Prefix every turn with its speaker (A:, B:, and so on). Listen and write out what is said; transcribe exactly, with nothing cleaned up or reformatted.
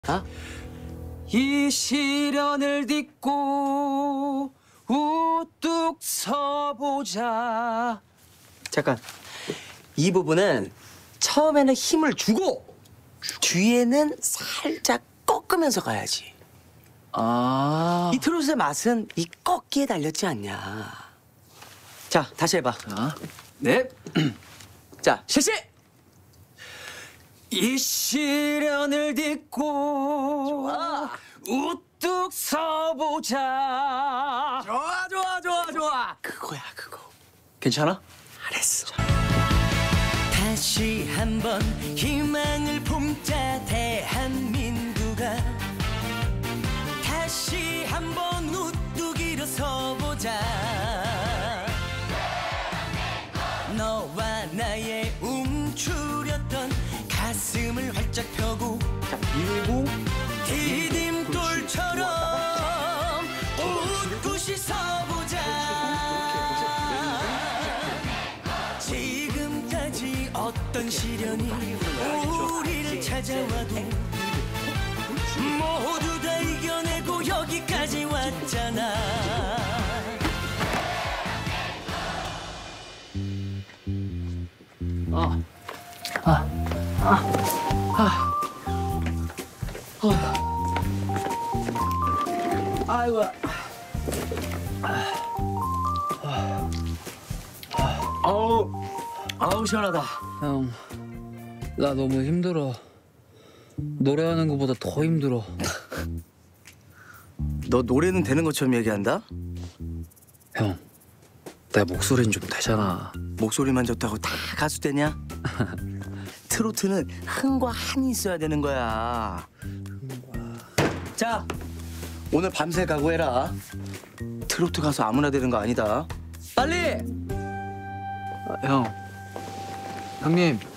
A: 어?
B: 이 시련을 딛고 우뚝 서보자.
A: 잠깐, 이 부분은 처음에는 힘을 주고 뒤에는 살짝 꺾으면서 가야지.
B: 아,
A: 이 트롯의 맛은 이 꺾기에 달렸지 않냐. 자, 다시 해봐.
B: 자, 네.
A: 자, 실시!
B: 이 시련을 딛고
A: 좋아.
B: 우뚝 서보자.
A: 좋아, 좋아, 좋아, 좋아. 그거야, 그거.
B: 괜찮아?
A: 잘했어.
C: 다시 한번 희망을 품자 대한민국아. 다시 한번 우뚝 일어서보자. 너와 나의 움츠렸던 가슴을 활짝 펴고
A: 자, 밀고.
C: 디딤돌처럼 웃고시 서보자. 지금까지 어떤 시련이 우리를 찾아와도 모두 다 이겨내고 여기까지 왔잖아.
B: 아, 아, 아, 아, 아. 아이고.
A: 아우, 아우, 시원하다.
B: 형, 나 너무 힘들어. 노래하는 것보다 더 힘들어.
A: 너 노래는 되는 것처럼 얘기한다?
B: 형, 내 목소리는 좀 되잖아.
A: 목소리만 좋다고 다 가수 되냐? 트로트는 흥과 한이 있어야 되는 거야. 자, 오늘 밤새 각오해라. 트로트 가수 아무나 되는 거 아니다.
B: 빨리! 아, 형, 형님.